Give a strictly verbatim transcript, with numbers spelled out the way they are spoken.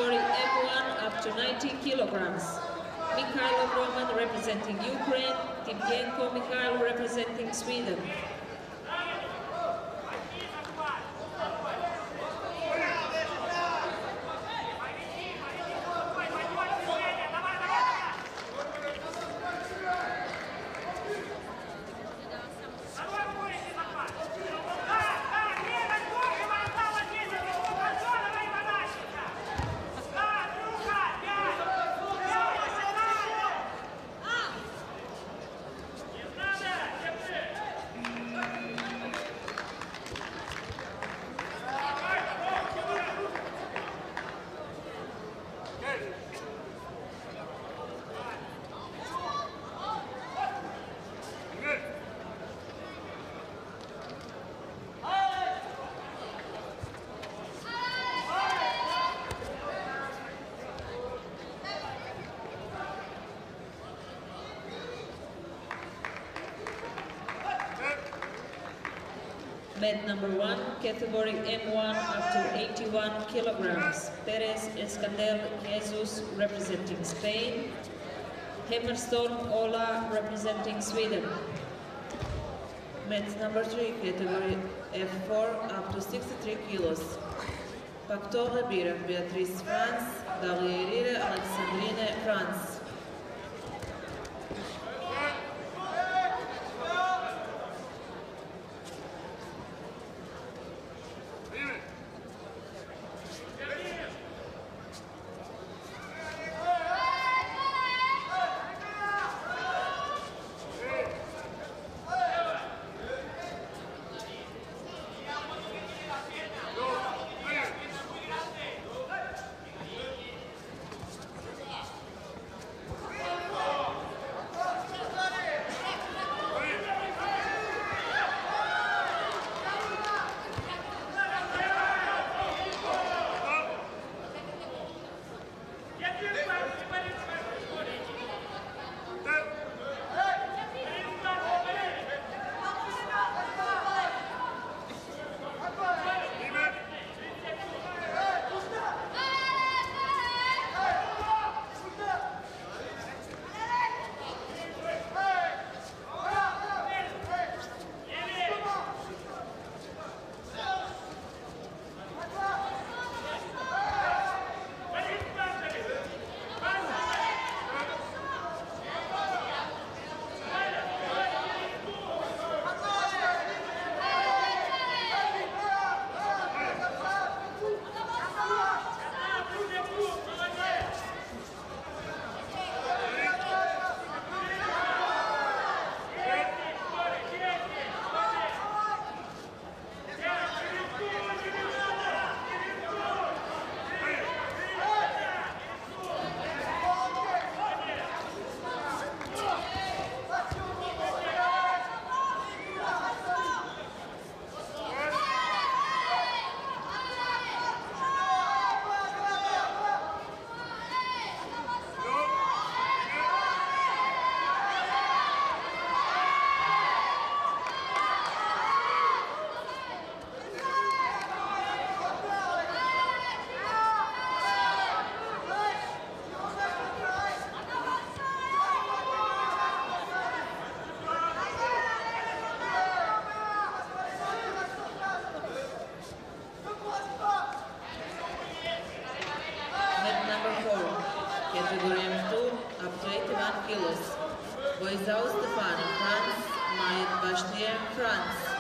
category M one up to ninety kilograms. Mikhailov Roman representing Ukraine, Timchenko Mikhail representing Sweden. Med number one, category M one up to eighty-one kilograms. Perez Escandel Jesus representing Spain. Hammerstorm Ola representing Sweden. Med number three, category F four up to sixty-three kilos. Pactor Bira Beatrice France, Darierire Alexandrine France. category M two up to eighty-one kilos. Boizao Stefani, France. Mayan Bashnier, France.